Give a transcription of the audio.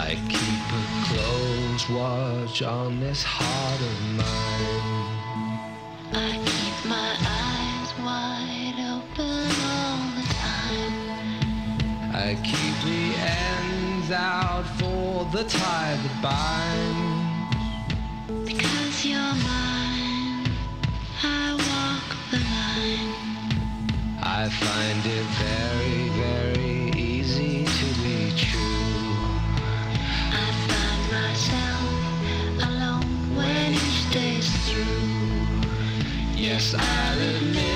I keep a close watch on this heart of mine. I keep my eyes wide open all the time. I keep the ends out for the tie that binds. Because you're mine, I walk the line. I find it very, very easy to be true. I find myself alone when each day's through. Yes, I'll admit